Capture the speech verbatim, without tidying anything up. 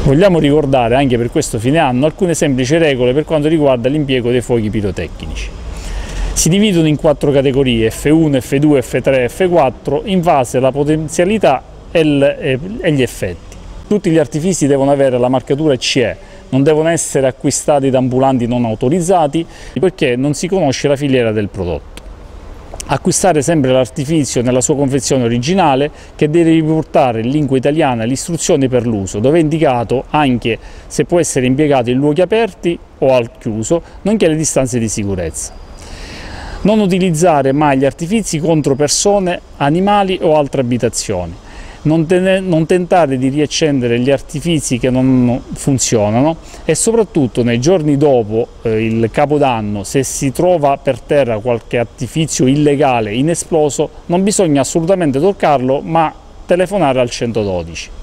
Vogliamo ricordare anche per questo fine anno alcune semplici regole per quanto riguarda l'impiego dei fuochi pirotecnici. Si dividono in quattro categorie, F uno, F due, F tre, F quattro, in base alla potenzialità e gli effetti. Tutti gli artifici devono avere la marcatura C E, non devono essere acquistati da ambulanti non autorizzati perché non si conosce la filiera del prodotto. Acquistare sempre l'artificio nella sua confezione originale, che deve riportare in lingua italiana le istruzioni per l'uso, dove è indicato anche se può essere impiegato in luoghi aperti o al chiuso, nonché le distanze di sicurezza. Non utilizzare mai gli artifici contro persone, animali o altre abitazioni. Non, non tentare di riaccendere gli artifici che non funzionano e soprattutto nei giorni dopo eh, il Capodanno, se si trova per terra qualche artifizio illegale inesploso, non bisogna assolutamente toccarlo ma telefonare al centododici.